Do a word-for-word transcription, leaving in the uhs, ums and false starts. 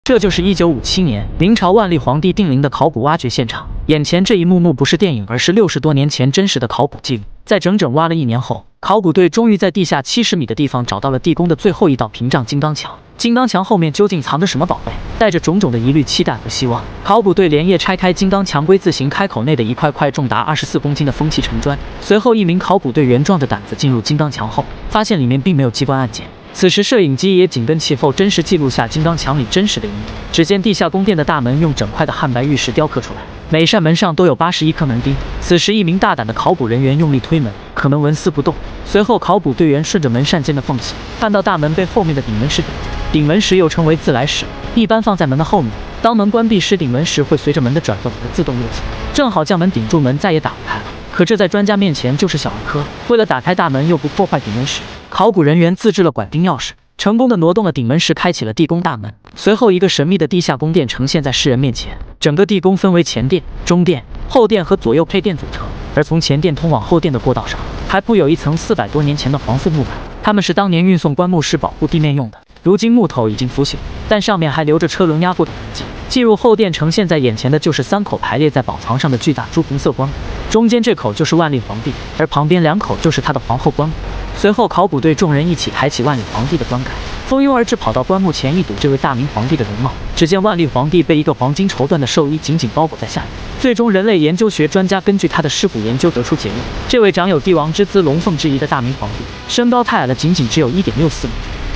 这就是一九五七年明朝万历皇帝定陵的考古挖掘现场。眼前这一幕幕不是电影，而是六十多年前真实的考古记录。在整整挖了一年后，考古队终于在地下七十米的地方找到了地宫的最后一道屏障——金刚墙。金刚墙后面究竟藏着什么宝贝？带着种种的疑虑、期待和希望，考古队连夜拆开金刚墙龟字形开口内的一块块重达二十四公斤的封气沉砖。随后，一名考古队员壮着胆子进入金刚墙后，发现里面并没有机关按键。 此时，摄影机也紧跟其后，真实记录下金刚墙里真实的一幕。只见地下宫殿的大门用整块的汉白玉石雕刻出来，每扇门上都有八十一颗门钉。此时，一名大胆的考古人员用力推门，可门纹丝不动。随后，考古队员顺着门扇间的缝隙，看到大门被后面的顶门石顶着。顶门石又称为自来石，一般放在门的后面。当门关闭时，顶门石会随着门的转动而自动落下，正好将门顶住，门再也打不开了。 可这在专家面前就是小儿科。为了打开大门又不破坏顶门石，考古人员自制了管钉钥匙，成功的挪动了顶门石，开启了地宫大门。随后，一个神秘的地下宫殿呈现在世人面前。整个地宫分为前殿、中殿、后殿和左右配殿组成。而从前殿通往后殿的过道上，还铺有一层四百多年前的黄色木板，它们是当年运送棺木时保护地面用的。如今木头已经腐朽，但上面还留着车轮压过的痕迹。 进入后殿，呈现在眼前的就是三口排列在宝床上的巨大朱红色棺木，中间这口就是万历皇帝，而旁边两口就是他的皇后棺木。随后，考古队众人一起抬起万历皇帝的棺盖，蜂拥而至，跑到棺木前一睹这位大明皇帝的容貌。只见万历皇帝被一个黄金绸缎的寿衣紧紧包裹在下面。最终，人类研究学专家根据他的尸骨研究得出结论：这位长有帝王之姿、龙凤之仪的大明皇帝，身高太矮了，仅仅只有一点六四米。